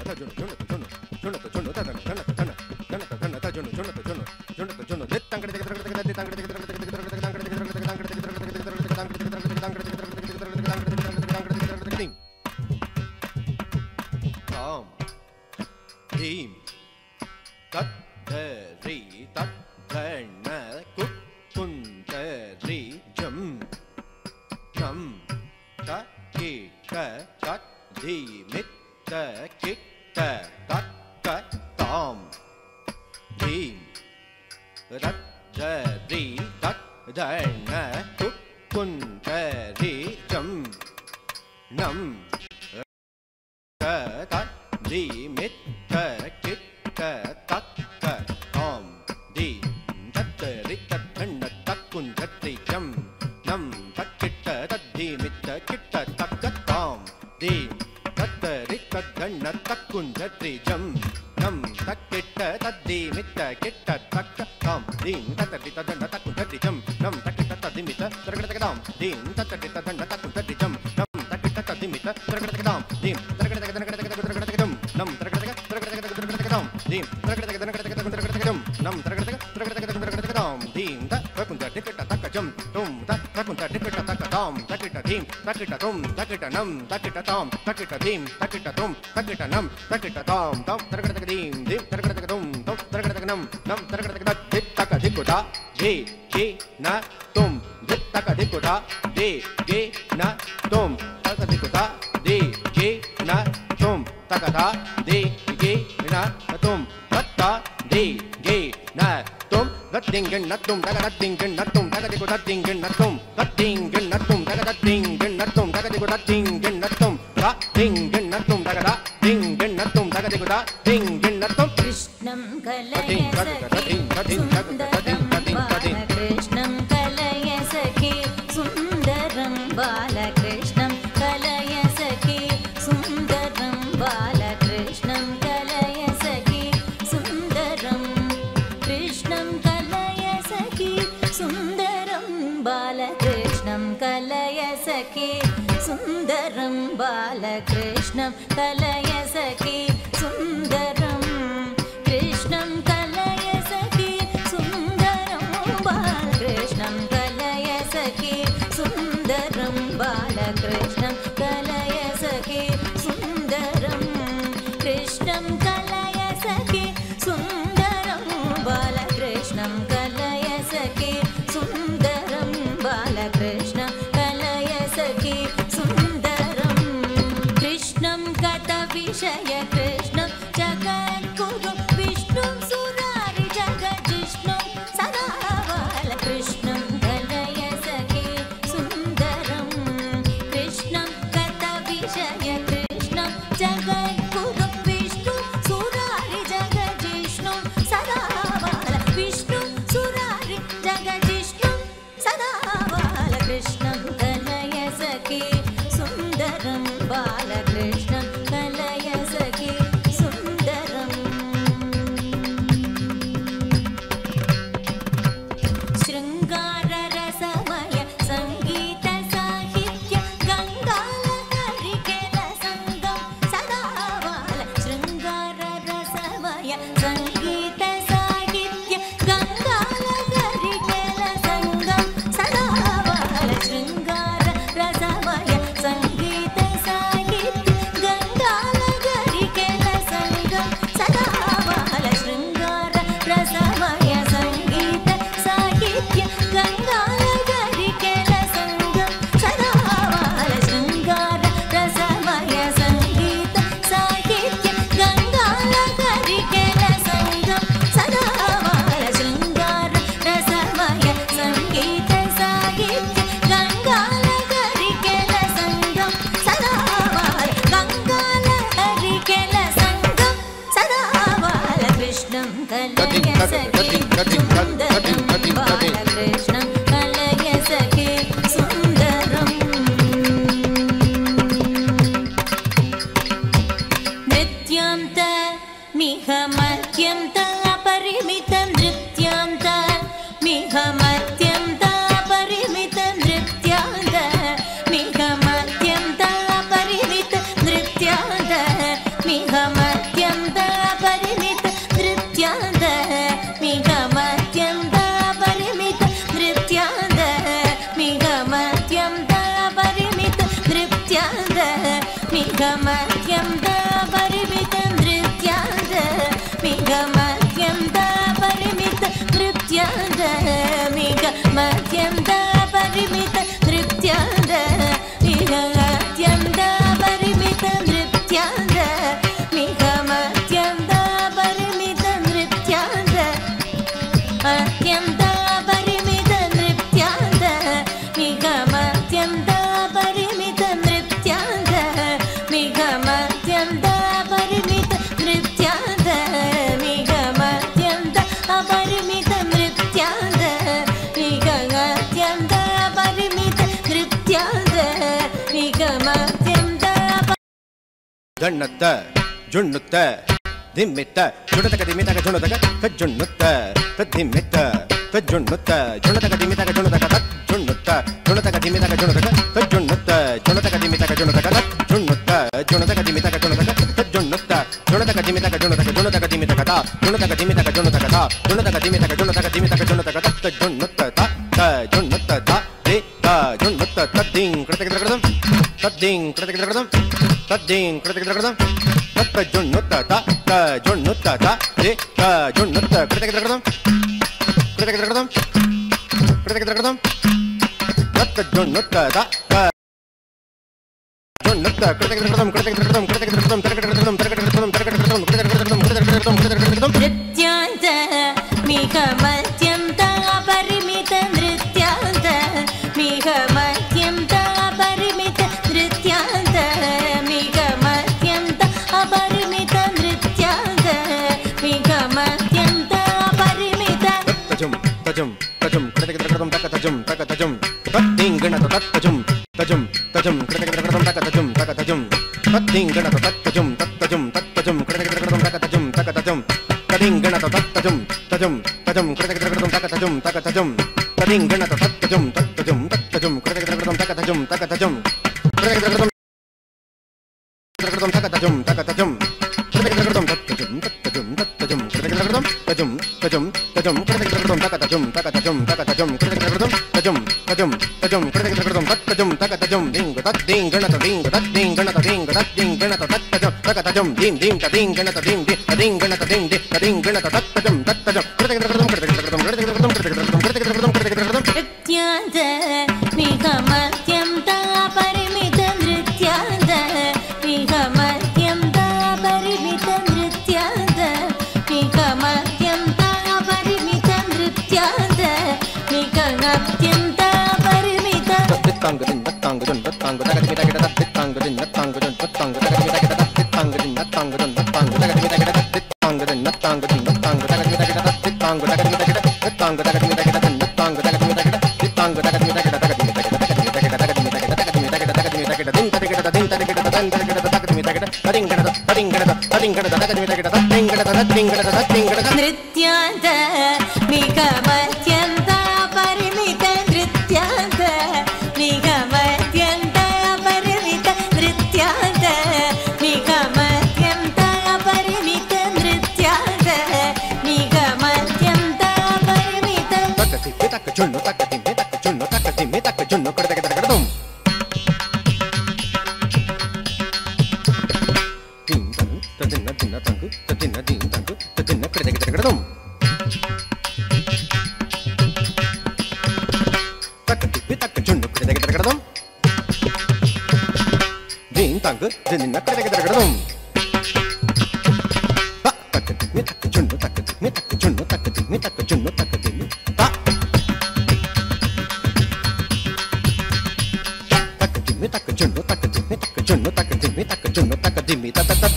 मिह नृत्याद मिग मध्यन्द परिमित नृत्याद मिग मध्यन्द परिमित नृत्याद मिग मध्यन्द परिमित नृत्याद अत्यन्त परिमित नृत्याद मिग मध्यन्त परिमित नृत्याद मिग मध्यन्त परिमित नृत्याद मिग मध्यन्त अपरिमित नृत्याद मिग मध्यन्त परिमित नृत्याद मिग मध्यन्त ಜಣ್ಣತ್ತ ಜುಣ್ಣುತ್ತ ದಿಮ್ಮಿತ್ತ ಜುಣತಕ ದಿಮಿತಕ ಜುಣತಕ ತಜ್ಜುಣ್ಣುತ್ತ ತದ್ದಿಮ್ಮಿತ್ತ ತಜ್ಜುಣ್ಣುತ್ತ ಜುಣತಕ ದಿಮಿತಕ ಜುಣತಕ ತಜ್ಜುಣ್ಣುತ್ತ ಜುಣತಕ ದಿಮಿತಕ ಜುಣತಕ ತಜ್ಜುಣ್ಣುತ್ತ ಜುಣತಕ ದಿಮಿತಕ ಜುಣತಕ ತಜ್ಜುಣ್ಣುತ್ತ ಜುಣತಕ ದಿಮಿತಕ ಜುಣತಕ ತಜ್ಜುಣ್ಣುತ್ತ ಜುಣತಕ ದಿಮಿತಕ ಜುಣತಕ ಜುಣತಕ ದಿಮಿತಕ ತಾ ಜುಣತಕ ದಿಮಿತಕ ಜುಣತಕ ತಾ ಜುಣತಕ ದಿಮಿತಕ ಜುಣತಕ ದಿಮಿತಕ ಜುಣತಕ ತಜ್ಜುಣ್ಣುತ್ತ ತಾ ತಜ್ಜುಣ್ಣುತ್ತ ತಾ ದೇ ತಾ ಜುಣ್ಣುತ್ತ ತದ್ದಿಂಗ್ ಕೃತಕೃತಕೃತಂ ತದ್ದಿಂಗ್ ಕೃತಕೃತಕೃತಂ ತದ್ದಿಂಗ್ ಕೃತಕೃತಕೃತಂ ತಜ್ಜುಣ್ಣುತ್ತ ತಾ ತಜ್ಜುಣ್ಣುತ್ತ ತಾ ದೇ ತಜ್ಜುಣ್ಣುತ್ತ ಕೃತಕೃತಕೃತಂ ಕೃತಕೃತಕೃತಂ ಕೃತಕೃತಕೃತಂ ತಜ್ಜುಣ್ಣುತ್ತ ತಾ ಜುಣ್ಣುತ್ತ ಕೃತಕೃತಕೃತಂ ಕೃತಕೃತಕೃತಂ ಕೃತಕೃತಕೃತಂ ತರಕೃತಕೃತಂ ತರಕೃತಕೃತಂ ತರಕೃತಕೃತಂ ಕೃತಕೃತಕೃತಂ ಕೃತಕೃತಕೃತಂ ಕೃತಕೃತಕೃತಂ नृत्याद मिग मध्यन्त अपरिमित नृत्याद मिग मध्यन्त अपरिमित नृत्याद मिग मध्यन्त अपरिमित नृत्याद मिग मध्यन्त अपरिमित तजम तजम तजम कृतकृतकृतम तक तजम तद्दिंगणत तत्तजम तजम तजम कृतकृतकृतम तक तजम तद्दिंगणत तत्तजम तत्तजम कृतकृतकृतम तक तजम तदिंगणत तत्तजम तजम कृतकृतकृतम तक तजम तदिंगणत तत्तजम कृतकृतकृतम तक तजम कृतकृतकृतम तक तजम कृतकृतकृतम तत्तजम कृतकृतकृतम तजम तजम कृतकृतकृतम तक तजम कृतकृतकृतम तजम कृतकृतकृतम तत्तजम दिंग तद्दिंगणत तद्दिंगणत तत्तजम दीं तदिंगणत तदिंगणत तदिंगणत तत्तजम कृतकृतकृतम नृत्याद मिग मध्यन्त अपरिमित नृत्याद मिग मध्यन्त अपरिमित नृत्याद मिग मध्यन्त अपरिमित नृत्याद मिग मध्यन्त अपरिमित नृत्याद मिग मध्यन्त अपरिमित नृत्याद मिग मध्यन्त अपरिमित नृत्याद मिग मध्यन्त अपरिमित नृत्याद मिग मध्यन्त अपरिमित जुन्नु तक दिम्मे तक जुन्नु कृतकृतकृतम तदिन्न दिन तंगु तदिन्न कृतकृतकृतम तक दिम्मे तक जुन्नु कृतकृतकृतम दिन तंगु तदिन्न कृतकृतकृतम तक दिम्मे तक जुन्नु तक दिम्मे तक जुन्नु तक दिम्मे तक जुन्नु तक दिम्मे तक जुन्नु तक दिम्मे तक जुन्नु तक दिम्मे तक जुन्नु तक दिम्मे तक तक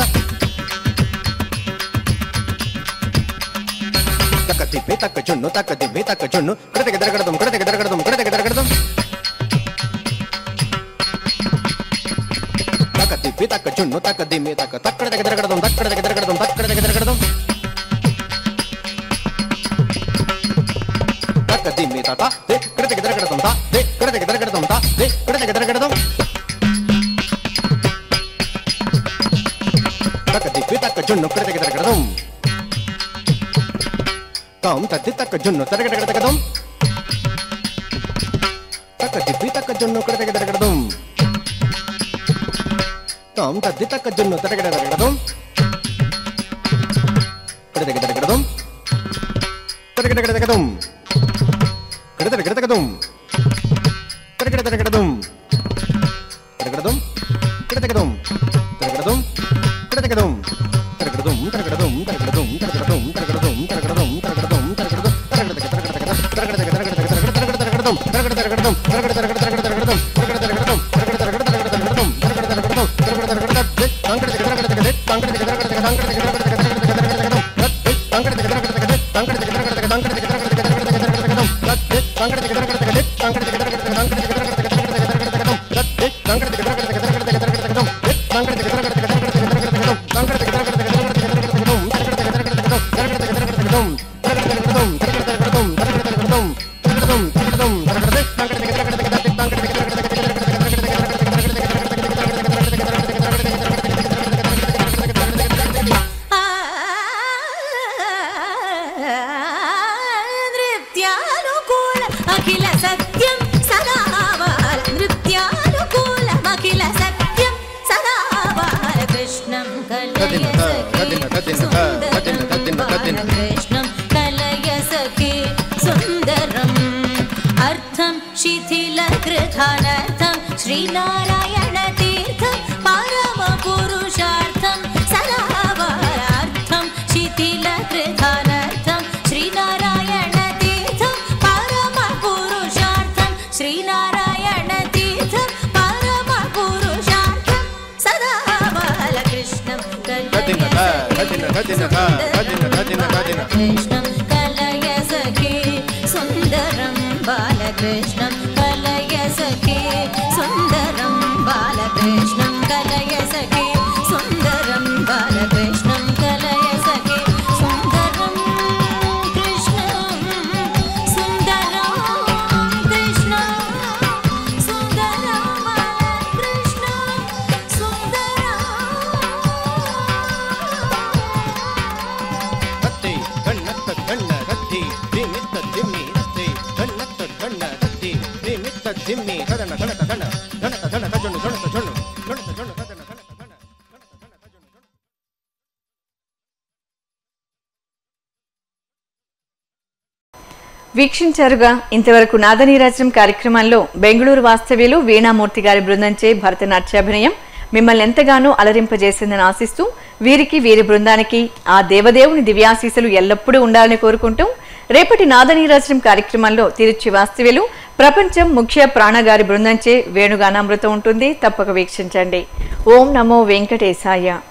दिम्मे तक जुन्नु तक दिम्मे तक जुन्नु कृतकृतकृतम कृतकृतकृतम कृतकृतकृतम तक दिम्मे तक जुन्नु तक दिम्मे तक कृतकृतकृतम कृतकृतकृतम कृतकृतकृतम तक दिम्मे तक कृतकृतकृतम कृतकृतकृतम कृतकृतकृतम तक दिम्मे तक जुन्नु कृतकृतकृतम ताम तद्धि तक जुन्नु तरकटकटकदम तक दिब्बी तक जुन्नु कटकटकदम ताम तद्धि तक जुन्नु तरकटकटकदम तरकटकटकदम तरकटकटकदम कृष्णं कलय सखे सुन्दरम् अर्थं शिथिलकृतानर्थं श्रीनारायणतीर्थं परमपुरुषार्थं सदावारार्थं शिथिलकृतानर्थं श्रीनारायणतीर्थं परमपुरुषार्थं श्रीनारायणतीर्थं परमपुरुषार्थं सदा बालकृष्णं कृष्णं कलय सखे सुन्दरं बालकृष्णं कलय सखे सुन्दरं बालकृष्णं कलय सखे सुन्दरं बालकृष्णं कलय सखे सुन्दरं कृष्णं सुन्दरं कृष्णं सुन्दरं बालकृष्णं सुन्दरं వీక్షించారుగా ఇంతవరకు నాదనీరాజనం కార్యక్రమంలో బెంగళూరు వాస్తవ్యులు వీణామూర్తి గారి బృందంచే భరతనాట్యాభినయం మిమ్మల్ని ఎంతగానో అలరింపజేసిందని ఆశిస్తూ వీరికి వీరి బృందానికి ఆ దేవదేవుని దివ్యాశీస్సులు ఎల్లప్పుడూ ఉండాలని కోరుకుంటూ రేపటి నాదనీరాజనం కార్యక్రమంలో తిరుచి వాస్తవ్యులు ప్రపంచం ముఖ్య ప్రాణగారి బృందంచే వేణుగానామృతం ఉంటుంది. తప్పక వీక్షించండి. ఓం నమో వెంకటేశాయ.